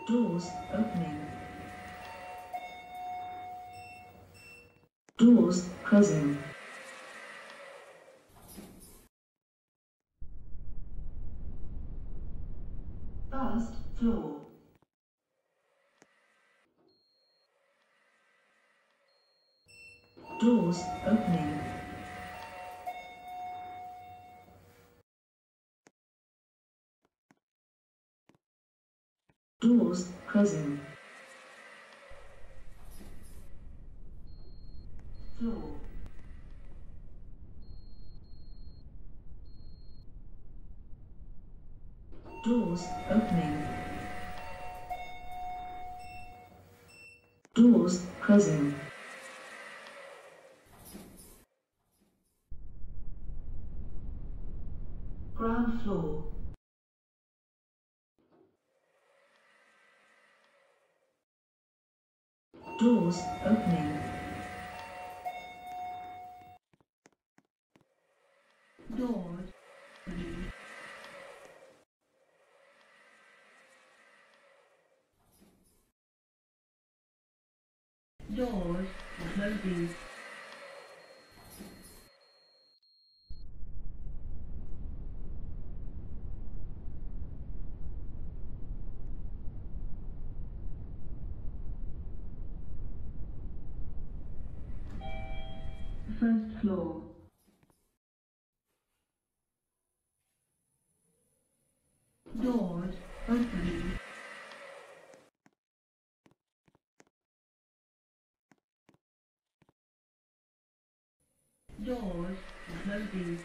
Doors opening. Doors closing. First floor. Doors opening. Doors closing. Floor. Doors opening. Doors closing. Ground floor. Doors opening. Doors opening. Doors closing. First floor. Doors opening. Doors closing.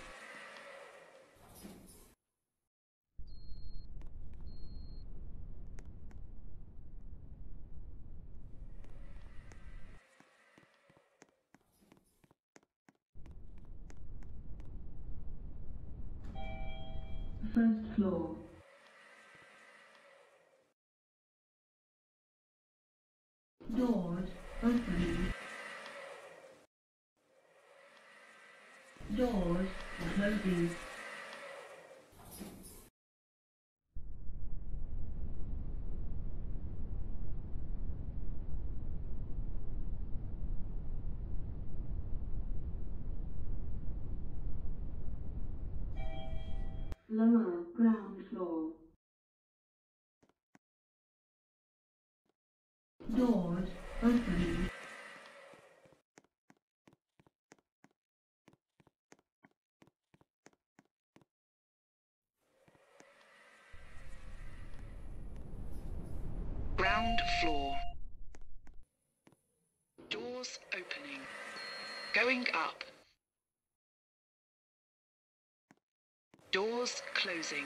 First floor. Doors opening. Doors closing. Lower ground floor. Doors opening. Ground floor. Doors opening. Going up. Doors closing.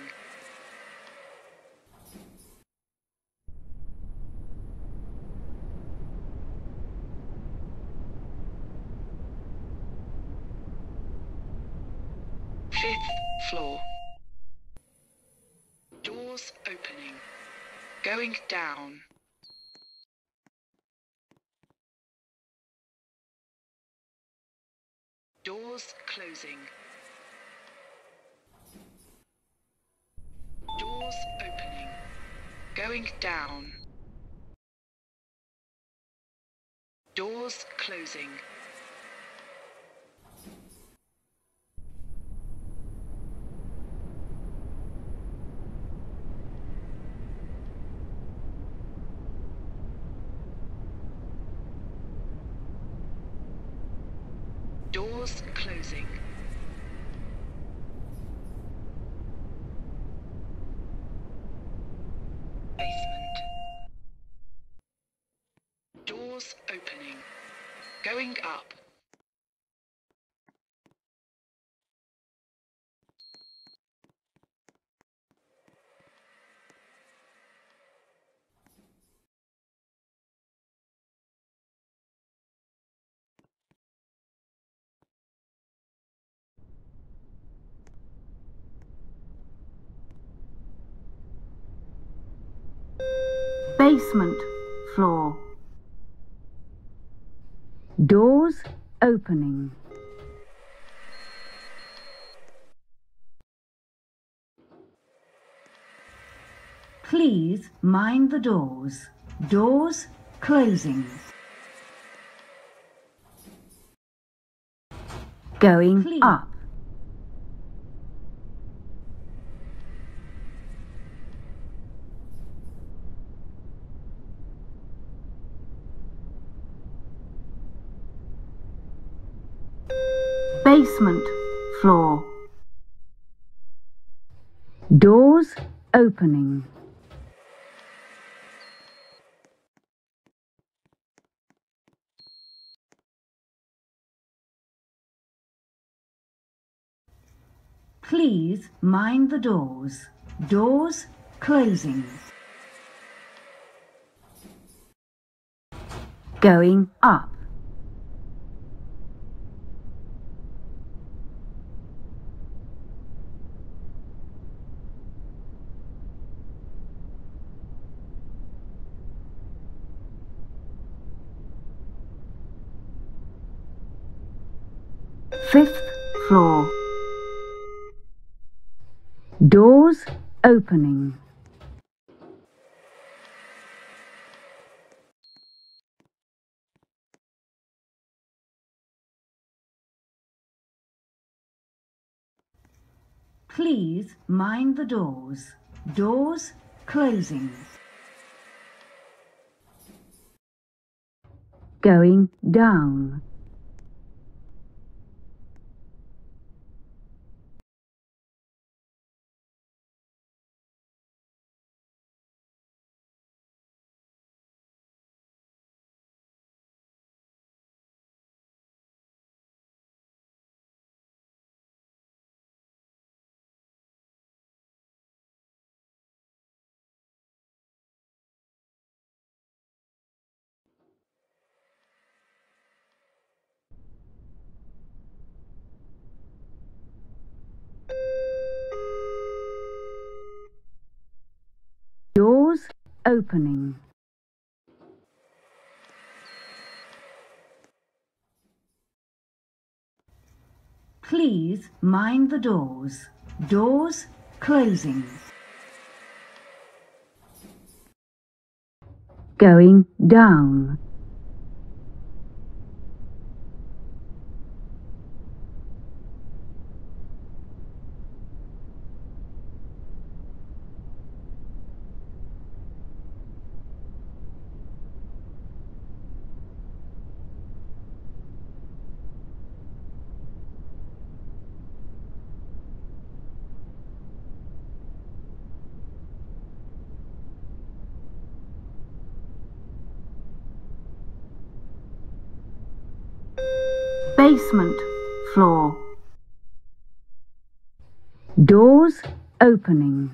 Fifth floor. Doors opening. Going down. Doors closing. Doors opening. Going down. Doors closing. Doors closing. Basement. Doors opening. Going up. Basement floor. Doors opening. Please mind the doors. Doors closing. Going up. Basement floor. Doors opening. Please mind the doors. Doors closing. Going up. Fifth floor. Doors opening. Please mind the doors. Doors closing. Going down. Doors opening. Please mind the doors. Doors closing. Going down. Basement floor. Doors opening.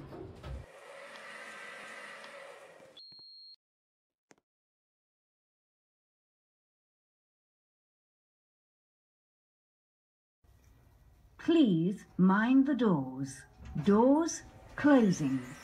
Please mind the doors. Doors closing.